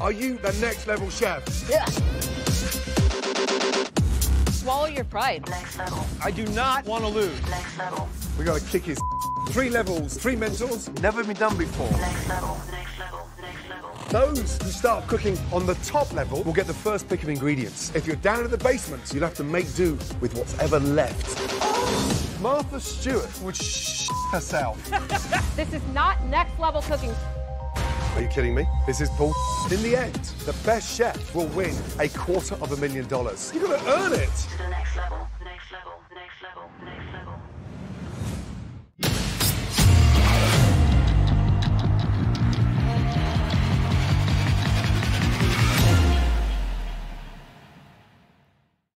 Are you the next level chef? Yeah. Swallow your pride. Next level. I do not want to lose. Next level. We got to kick his 3 levels, 3 mentors. Never been done before. Next level. Next level. Next level. Those who start cooking on the top level will get the first pick of ingredients. If you're down in the basement, you'll have to make do with what's ever left. Martha Stewart would herself. This is not next level cooking. Are you kidding me? This is bull. In the end, the best chef will win $250,000. You've got to earn it. To the next level.